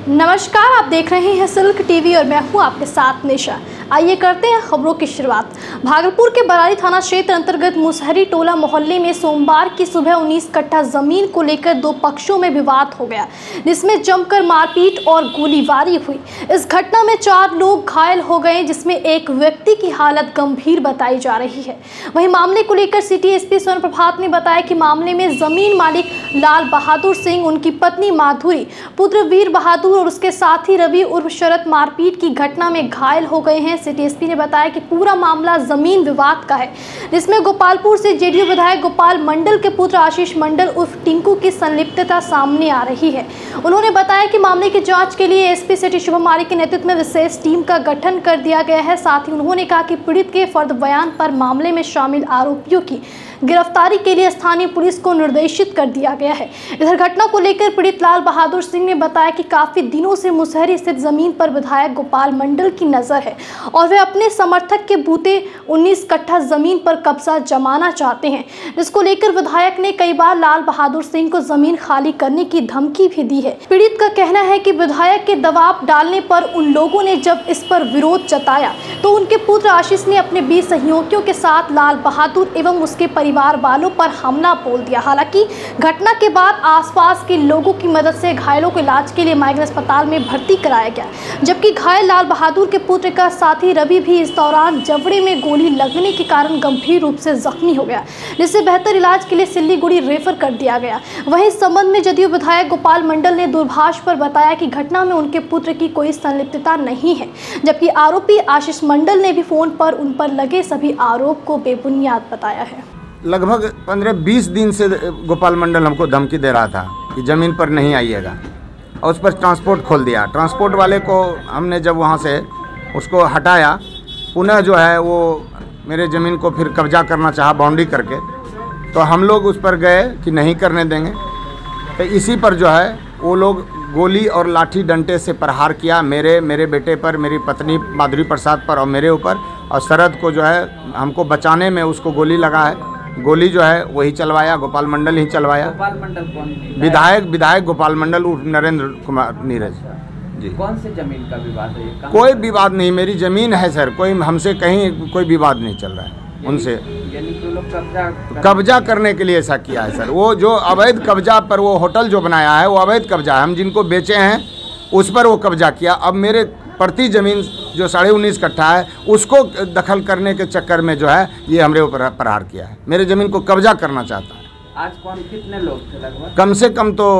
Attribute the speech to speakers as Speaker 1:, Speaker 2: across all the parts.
Speaker 1: नमस्कार, आप देख रहे हैं सिल्क टीवी और मैं हूं आपके साथ निशा। आइए करते हैं खबरों की शुरुआत। भागलपुर के बरारी थाना क्षेत्र अंतर्गत मुसहरी टोला मोहल्ले में सोमवार की सुबह 19 कट्ठा जमीन को लेकर दो पक्षों में विवाद हो गया, जिसमें जमकर मारपीट और गोलीबारी हुई। इस घटना में 4 लोग घायल हो गए, जिसमें एक व्यक्ति की हालत गंभीर बताई जा रही है। वहीं मामले को लेकर सिटी एसपी स्वर्ण प्रभात ने बताया कि मामले में जमीन मालिक लाल बहादुर सिंह, उनकी पत्नी माधुरी, पुत्र वीर बहादुर और उसके साथी रवि उर्फ शरद मारपीट की घटना में घायल हो गए हैं। सिटी एसपी ने बताया कि पूरा मामला जमीन विवाद का है, जिसमें गोपालपुर से जेडीयू विधायक गोपाल मंडल के पुत्र आशीष मंडल उर्फ टिंकू की संलिप्तता सामने आ रही है। उन्होंने बताया कि मामले की जांच के लिए एसपी सिटी शुभम माली के नेतृत्व में विशेष टीम का गठन कर दिया गया है। साथ ही उन्होंने कहा कि पीड़ित के फर्द बयान पर मामले में शामिल आरोपियों की गिरफ्तारी के लिए स्थानीय पुलिस को निर्देशित कर दिया गया है। इधर घटना को लेकर पीड़ित लाल बहादुर सिंह ने बताया कि काफी दिनों से मुसहरी स्थित जमीन पर विधायक गोपाल मंडल की नजर है और वे अपने समर्थक के बूते 19 कट्ठा जमीन पर कब्जा जमाना चाहते हैं, जिसको लेकर विधायक ने कई बार लाल बहादुर सिंह को जमीन खाली करने की धमकी भी दी है। पीड़ित का कहना है कि विधायक के दबाव डालने पर उन लोगों ने जब इस पर विरोध जताया तो उनके पुत्र आशीष ने अपने 20 सहयोगियों के साथ लाल बहादुर एवं उसके परिवार वालों पर हमला बोल दिया। हालांकि घटना के बाद आसपास के लोगों की मदद से घायलों को इलाज के लिए माइग्रेन अस्पताल में भर्ती कराया गया, जबकि घायल लाल बहादुर के पुत्र का साथी रवि भी इस दौरान जबड़े में गोली लगने के कारण गंभीर रूप से जख्मी हो गया, जिसे बेहतर इलाज के लिए सिल्लीगुड़ी रेफर कर दिया गया। वहीं इस संबंध में जदयू विधायक गोपाल मंडल ने दूरभाष पर बताया कि घटना में उनके पुत्र की कोई संलिप्तता नहीं है, जबकि आरोपी आशीष मंडल ने भी फोन पर उन पर लगे सभी आरोप को बेबुनियाद बताया है।
Speaker 2: लगभग 15-20 दिन से गोपाल मंडल हमको धमकी दे रहा था कि ज़मीन पर नहीं आइएगा, और उस पर ट्रांसपोर्ट खोल दिया। ट्रांसपोर्ट वाले को हमने जब वहाँ से उसको हटाया, पुनः जो है वो मेरे ज़मीन को फिर कब्जा करना चाहा बाउंड्री करके, तो हम लोग उस पर गए कि नहीं करने देंगे। तो इसी पर जो है वो लोग गोली और लाठी डंडे से प्रहार किया मेरे बेटे पर, मेरी पत्नी माधुरी प्रसाद पर और मेरे ऊपर। और शरद को जो है हमको बचाने में उसको गोली लगा है। गोली जो है वही चलवाया, गोपाल मंडल ही चलवाया। गोपाल मंडल कौन? विधायक गोपाल मंडल उर्फ नरेंद्र कुमार नीरज जी।
Speaker 3: कौन से जमीन का विवाद है?
Speaker 2: कोई विवाद नहीं, मेरी जमीन है सर, कोई हमसे कहीं कोई विवाद नहीं चल रहा है उनसे।
Speaker 3: यानी तो लोग
Speaker 2: कब्जा करने के लिए ऐसा किया है सर। वो जो अवैध कब्जा पर वो होटल जो बनाया है वो अवैध कब्जा है। हम जिनको बेचे हैं उस पर वो कब्जा किया। अब मेरे प्रति ज़मीन जो 19.5 कट्ठा है उसको दखल करने के चक्कर में जो है ये हमरे ऊपर प्रहार किया है, मेरे ज़मीन को कब्जा करना चाहता है।
Speaker 3: आज कौन कितने लोग थे लगभग?
Speaker 2: कम से कम तो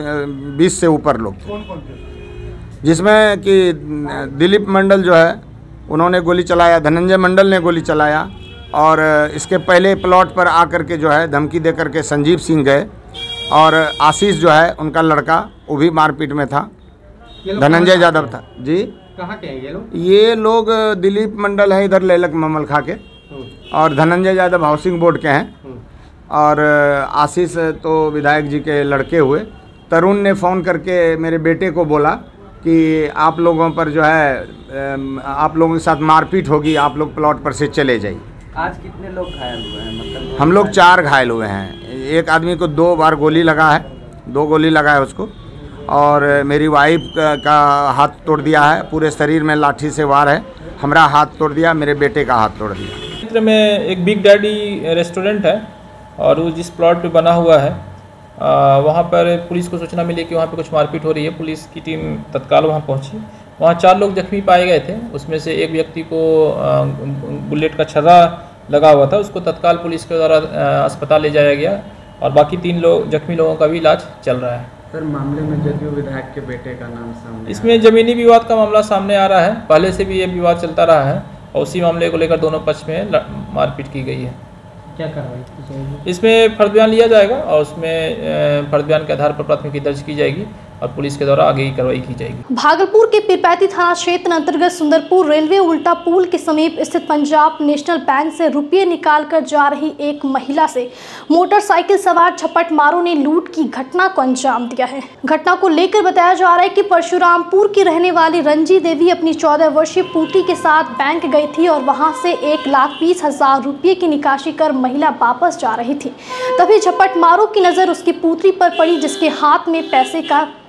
Speaker 2: 20 से ऊपर लोग थे, जिसमें कि दिलीप मंडल जो है उन्होंने गोली चलाया, धनंजय मंडल ने गोली चलाया, और इसके पहले प्लॉट पर आकर के जो है धमकी दे करके संजीव सिंह गए, और आशीष जो है उनका लड़का वो भी मारपीट में था, धनंजय यादव था जी।
Speaker 3: कहाँ के हैं ये लोग?
Speaker 2: ये लोग दिलीप मंडल है इधर लेलक ममल खा के, और धनंजय यादव हाउसिंग बोर्ड के हैं, और आशीष तो विधायक जी के लड़के हुए। तरुण ने फ़ोन करके मेरे बेटे को बोला कि आप लोगों पर जो है आप लोगों के साथ मारपीट होगी, आप लोग प्लॉट पर से चले जाइए।
Speaker 3: आज कितने लोग घायल हुए हैं? मतलब
Speaker 2: हम लोग 4 घायल हुए हैं। एक आदमी को 2 बार गोली लगा है, 2 गोली लगा है उसको, और मेरी वाइफ का हाथ तोड़ दिया है, पूरे शरीर में लाठी से वार है, हमारा हाथ तोड़ दिया, मेरे बेटे का हाथ तोड़ दिया।
Speaker 4: क्षेत्र में एक बिग डैडी रेस्टोरेंट है, और वो जिस प्लॉट पे बना हुआ है वहाँ पर पुलिस को सूचना मिली कि वहाँ पे कुछ मारपीट हो रही है। पुलिस की टीम तत्काल वहाँ पहुँची। वहाँ 4 लोग जख्मी पाए गए थे। उसमें से एक व्यक्ति को बुलेट का छर्रा लगा हुआ था, उसको तत्काल पुलिस के द्वारा अस्पताल ले जाया गया, और बाकी 3 लोग जख्मी लोगों का भी इलाज चल रहा है।
Speaker 3: सर, मामले में जदयू विधायक के बेटे का नाम सामने
Speaker 4: इसमें ज़मीनी विवाद का मामला सामने आ रहा है। पहले से भी ये विवाद चलता रहा है, और उसी मामले को लेकर दोनों पक्ष में मारपीट की गई है।
Speaker 3: क्या कार्रवाई?
Speaker 4: इसमें फर्द बयान लिया जाएगा, और उसमें फर्द बयान के आधार पर प्राथमिकी दर्ज की जाएगी, और पुलिस के द्वारा आगे की कार्रवाई की जाएगी।
Speaker 1: भागलपुर के पीरपैती थाना क्षेत्र अंतर्गत सुंदरपुर रेलवे उल्टा पुल के समीप स्थित पंजाब नेशनल बैंक से रुपये निकालकर जा रही एक महिला से मोटरसाइकिल सवार झपटमारों ने लूट की घटना को अंजाम दिया है। घटना को लेकर बताया जा रहा है कि परशुरामपुर की रहने वाली रंजी देवी अपनी 14 वर्षीय पुत्री के साथ बैंक गई थी, और वहां से 1,20,000 रुपये की निकासी कर महिला वापस जा रही थी। तभी झपटमारों की नजर उसकी पुत्री पर पड़ी, जिसके हाथ में पैसे का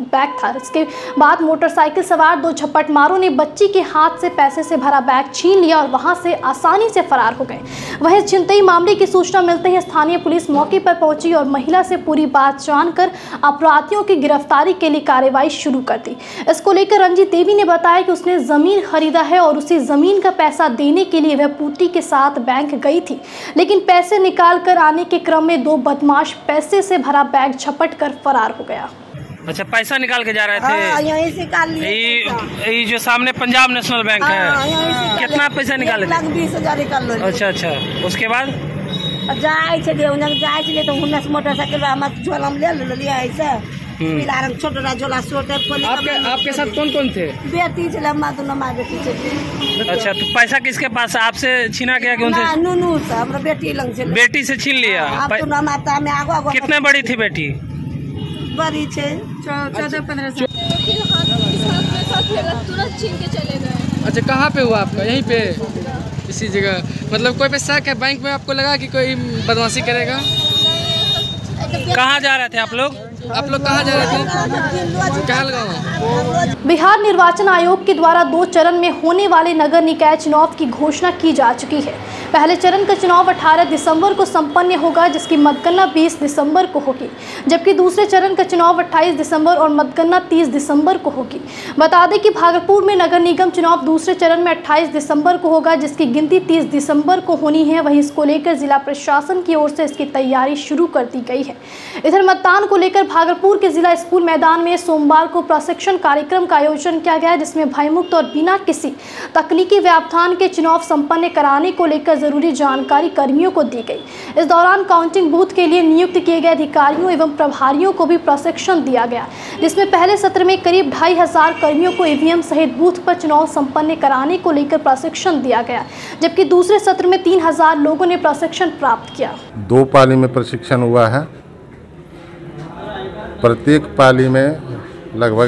Speaker 1: बैग था। इसके बाद मोटरसाइकिल सवार 2 झपट मारों ने बच्ची के हाथ से पैसे से भरा बैग छीन लिया और वहां से आसानी से फरार हो गए। वहीं छिनतई मामले की सूचना मिलते ही स्थानीय पुलिस मौके पर पहुंची और महिला से पूरी बात जानकर अपराधियों की गिरफ्तारी के लिए कार्रवाई शुरू कर दी। इसको लेकर रंजीत देवी ने बताया कि उसने जमीन खरीदा है और उसी जमीन का पैसा देने के लिए वह पुत्री के साथ बैंक गई थी, लेकिन पैसे निकाल कर आने के क्रम में 2 बदमाश पैसे से भरा बैग झपट कर फरार हो गया।
Speaker 5: अच्छा, पैसा निकाल के जा रहे थे?
Speaker 6: यहीं से निकाल लिए।
Speaker 5: ये जो सामने पंजाब नेशनल बैंक है, कितना पैसा निकाले?
Speaker 6: 1,20,000 निकाल लो।
Speaker 5: अच्छा, उसके बाद
Speaker 6: जाए तो हुन्ना से मोटरसाइकिल हम झोला में ले लिया ऐसे पीला रंग छोटा झोला सोटे खोले।
Speaker 5: आपके साथ कौन कौन थे?
Speaker 6: बेटी चले, अम्मा दोनों माँ बेटी चले।
Speaker 5: अच्छा, तो पैसा किसके पास? आपसे छीना गया कि उनसे?
Speaker 6: नूनू से, हमरा बेटी लंग से।
Speaker 5: बेटी से छीन लिया? कितने बड़ी थी बेटी?
Speaker 6: बड़ी छे 14-15 साल।
Speaker 7: तुरंत छीन के चले गए।
Speaker 8: अच्छा, कहाँ पे हुआ आपका? यहीं पे इसी जगह? मतलब कोई पे शक है बैंक में? आपको लगा कि कोई बदमाशी करेगा?
Speaker 5: कहाँ जा रहे थे आप लोग?
Speaker 8: कहाँ जा रहे थे? कहलगांव।
Speaker 1: बिहार निर्वाचन आयोग के द्वारा 2 चरण में होने वाले नगर निकाय चुनाव की घोषणा की जा चुकी है। पहले चरण का चुनाव 18 दिसंबर को संपन्न होगा, जिसकी मतगणना 20 दिसंबर को होगी, जबकि दूसरे चरण का चुनाव 28 दिसंबर और मतगणना 30 दिसंबर को होगी। बता दें कि भागलपुर में नगर निगम चुनाव दूसरे चरण में 28 दिसंबर को होगा, जिसकी गिनती 30 दिसंबर को होनी है। वहीं इसको लेकर जिला प्रशासन की ओर से इसकी तैयारी शुरू कर दी गई है। इधर मतदान को लेकर भागलपुर के जिला स्कूल मैदान में सोमवार को प्रशिक्षण कार्यक्रम का आयोजन किया गया, जिसमें भयमुक्त और बिना किसी तकनीकी व्यवधान के चुनाव संपन्न कराने को लेकर जरूरी जानकारी कर्मियों को दी गई। इस दौरान काउंटिंग बूथ के लिए नियुक्त किए गए अधिकारियों एवं प्रभारियों को भी प्रशिक्षण दिया गया, जिसमें पहले सत्र में करीब 2,500 कर्मियों को ईवीएम सहित बूथ पर चुनाव संपन्न कराने को लेकर प्रशिक्षण दिया गया, जबकि दूसरे सत्र में 3,000 लोगों ने प्रशिक्षण प्राप्त किया।
Speaker 9: 2 पाली में प्रशिक्षण हुआ है। प्रत्येक पाली में लगभग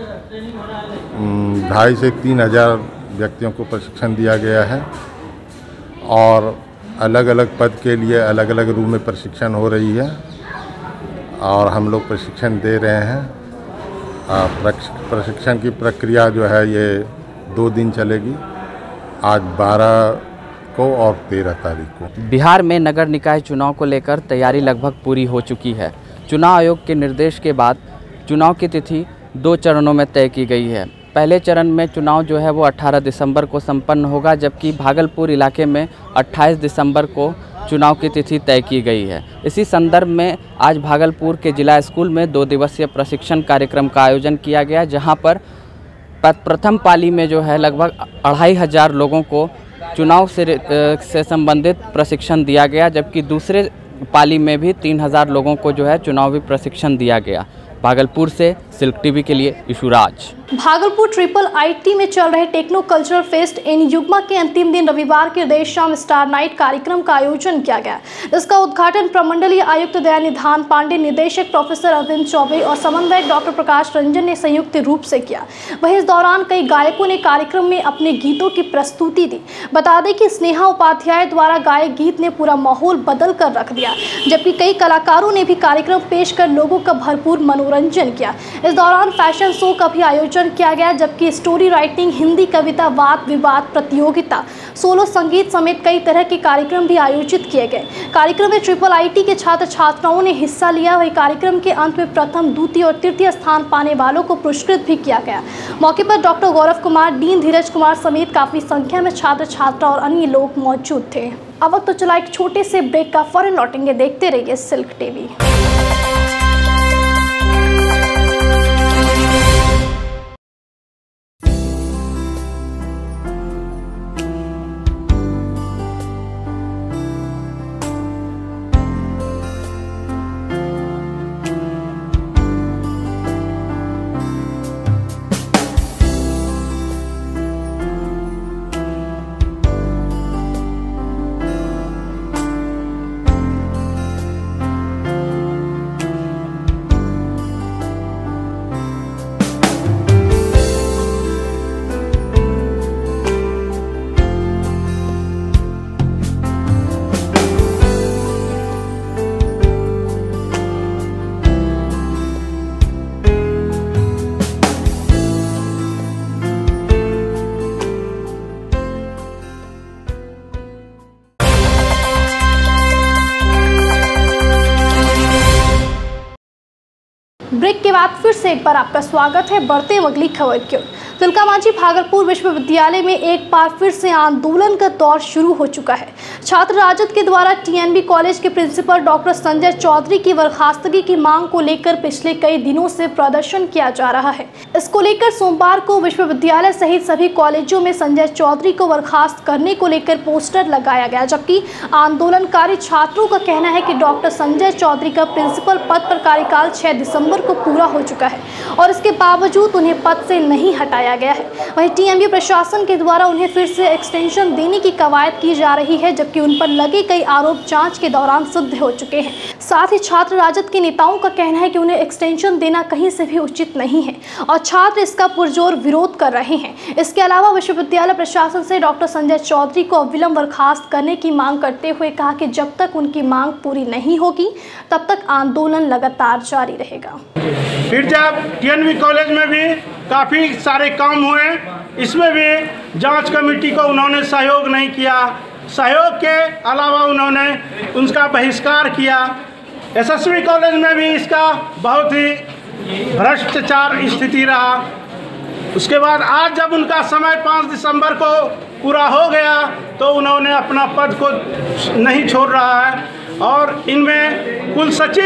Speaker 9: 2,500 से 3,000 व्यक्तियों को प्रशिक्षण दिया गया है और अलग अलग पद के लिए अलग अलग रूम में प्रशिक्षण हो रही है और हम लोग प्रशिक्षण दे रहे हैं। प्रशिक्षण की प्रक्रिया जो है ये 2 दिन चलेगी, आज 12 को और 13 तारीख को।
Speaker 10: बिहार में नगर निकाय चुनाव को लेकर तैयारी लगभग पूरी हो चुकी है। चुनाव आयोग के निर्देश के बाद चुनाव की तिथि 2 चरणों में तय की गई है। पहले चरण में चुनाव जो है वो 18 दिसंबर को संपन्न होगा, जबकि भागलपुर इलाके में 28 दिसंबर को चुनाव की तिथि तय की गई है। इसी संदर्भ में आज भागलपुर के जिला स्कूल में 2 दिवसीय प्रशिक्षण कार्यक्रम का आयोजन किया गया, जहां पर प्रथम पाली में जो है लगभग 2,500 लोगों को चुनाव से संबंधित प्रशिक्षण दिया गया, जबकि दूसरे पाली में भी 3,000 लोगों को जो है चुनावी प्रशिक्षण दिया गया। भागलपुर से सिल्क टीवी के लिए ईशुराज।
Speaker 1: भागलपुर ट्रिपल आईटी में चल रहे टेक्नो कल्चरल फेस्ट इन युग्मा के अंतिम दिन रविवार के देर शाम स्टार नाइट कार्यक्रम का आयोजन किया गया। इसका उद्घाटन प्रमंडलीय आयुक्त दयानिधान पांडे, निदेशक प्रोफेसर अरविंद चौबे और समन्वयक डॉक्टर प्रकाश रंजन ने संयुक्त रूप से किया। वहीं इस दौरान कई गायकों ने कार्यक्रम में अपने गीतों की प्रस्तुति दी। बता दें कि स्नेहा उपाध्याय द्वारा गाए गीत ने पूरा माहौल बदल कर रख दिया, जबकि कई कलाकारों ने भी कार्यक्रम पेश कर लोगों का भरपूर मनोरंजन किया। इस दौरान फैशन शो का भी आयोजन किया गया, जबकि स्टोरी राइटिंग, हिंदी कविता, वाद विवाद प्रतियोगिता, सोलो संगीत समेत कई तरह के कार्यक्रम भी आयोजित किए गए। कार्यक्रम में ट्रिपल आईटी के छात्र छात्राओं ने हिस्सा लिया। वही कार्यक्रम के अंत में प्रथम, द्वितीय और तृतीय स्थान पाने वालों को पुरस्कृत भी किया गया। मौके पर डॉक्टर गौरव कुमार, डीन धीरज कुमार समेत काफी संख्या में छात्र छात्रा और अन्य लोग मौजूद थे। अब वक्त तो चला एक छोटे से ब्रेक का, फौरन लौटेंगे। देखते रहिए सिल्क टीवी। ब्रेक के बाद फिर से एक बार आपका स्वागत है। बढ़ते अगली खबर की ओर। तिलकामांझी भागलपुर विश्वविद्यालय में एक बार फिर से आंदोलन का दौर शुरू हो चुका है। छात्र राजद के द्वारा टीएनबी कॉलेज के प्रिंसिपल डॉक्टर संजय चौधरी की बर्खास्तगी की मांग को लेकर पिछले कई दिनों से प्रदर्शन किया जा रहा है। इसको लेकर सोमवार को विश्वविद्यालय सहित सभी कॉलेजों में संजय चौधरी को बर्खास्त करने को लेकर पोस्टर लगाया गया, जबकि आंदोलनकारी छात्रों का कहना है कि डॉक्टर संजय चौधरी का प्रिंसिपल पद पर कार्यकाल 6 दिसंबर को पूरा हो चुका है और इसके बावजूद उन्हें पद से नहीं हटाया गया है। वहीं टीएमबी प्रशासन के द्वारा उन्हें फिर से एक्सटेंशन देने की कवायद की जा रही है, जबकि उन पर लगे कई आरोप जांच के दौरान सिद्ध हो चुके हैं। साथ ही छात्र राजद के नेताओं का कहना है कि उन्हें एक्सटेंशन देना कहीं से भी उचित नहीं है और छात्र इसका पुरजोर विरोध कर रहे हैं। इसके अलावा विश्वविद्यालय प्रशासन से डॉक्टर संजय चौधरी को अविलंब बर्खास्त करने की मांग करते हुए कहा कि जब तक उनकी मांग पूरी नहीं होगी तब तक आंदोलन लगातार जारी रहेगा।
Speaker 11: फिर जब टीएनबी कॉलेज में भी काफ़ी सारे काम हुए, इसमें भी जांच कमेटी को उन्होंने सहयोग नहीं किया। सहयोग के अलावा उन्होंने उसका बहिष्कार किया। एसएसवी कॉलेज में भी इसका बहुत ही भ्रष्टाचार स्थिति रहा। उसके बाद आज जब उनका समय 5 दिसंबर को पूरा हो गया तो उन्होंने अपना पद को नहीं छोड़ रहा है और इनमें कुल सचिव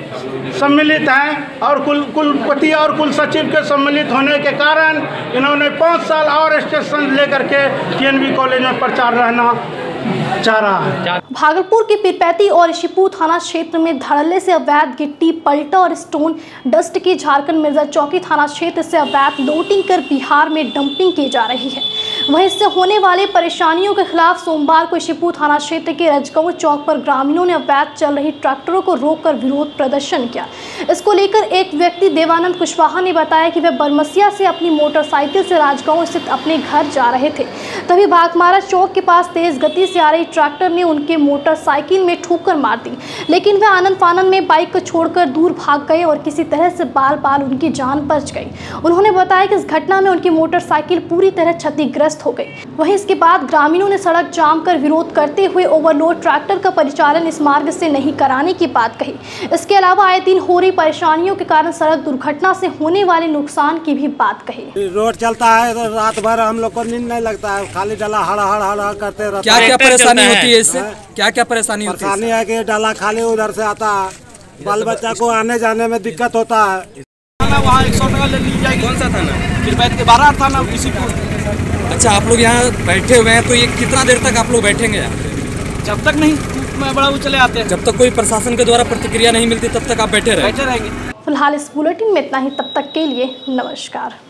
Speaker 11: भी सम्मिलित हैं और कुलपति और कुल सचिव के सम्मिलित होने के कारण इन्होंने 5 साल और एक्सटेंशन लेकर के टीएनबी कॉलेज में प्रचार रहना चाह रहा है।
Speaker 1: भागलपुर के पीरपैती और ऋषिपुर थाना क्षेत्र में धड़ल्ले से अवैध गिट्टी पलटा और स्टोन डस्ट की झारखंड मिर्जा चौकी थाना क्षेत्र से अवैध लोडिंग कर बिहार में डंपिंग की जा रही है। वहीं इससे होने वाले परेशानियों के खिलाफ सोमवार को ऋषिपुर थाना क्षेत्र के रजगांव चौक पर ग्रामीणों ने अवैध चल रही ट्रैक्टरों को रोककर विरोध प्रदर्शन किया। इसको लेकर एक व्यक्ति देवानंद कुशवाहा ने बताया कि वह बरमसिया से अपनी मोटरसाइकिल से राजगांव स्थित अपने घर जा रहे थे, तभी भागमारा चौक के पास तेज गति से आ रही ट्रैक्टर ने उनके मोटरसाइकिल में ठोकर मार दी, लेकिन वह आनंद फानन में बाइक को छोड़कर दूर भाग गए और किसी तरह से बाल उनकी जान बच गई। उन्होंने बताया कि इस घटना में उनकी मोटरसाइकिल पूरी तरह क्षतिग्रस्त हो गई। वहीं इसके बाद ग्रामीणों ने सड़क जाम कर विरोध करते हुए ओवरलोड ट्रैक्टर का परिचालन इस मार्ग से नहीं कराने की बात कही। इसके अलावा आए दिन हो रही परेशानियों के कारण सड़क दुर्घटना से होने वाले नुकसान की भी बात कही।
Speaker 12: रोड चलता है तो रात भर हम लोग को नींद नहीं लगता है, खाली डाला हड़ करते रहते।
Speaker 8: क्या परेशानी होती है इससे? क्या परेशानी होती है?
Speaker 12: परेशानी है कि डाला खाली उधर से आता है, बाल बच्चा को आने जाने में दिक्कत होता है।
Speaker 13: वहाँ 100 टका ले ली जाएगी। कौन सा थाना? फिर बैठ के 12 थाना ऋषिपुर।
Speaker 8: अच्छा, आप लोग यहाँ बैठे हुए हैं तो ये कितना देर तक आप लोग बैठेंगे यहाँ?
Speaker 13: जब तक नहीं बड़ा चले आते हैं।
Speaker 8: जब तक कोई प्रशासन के द्वारा प्रतिक्रिया नहीं मिलती तब तक आप बैठे रहेंगे।
Speaker 1: फिलहाल इस बुलेटिन में इतना ही। तब तक के लिए नमस्कार।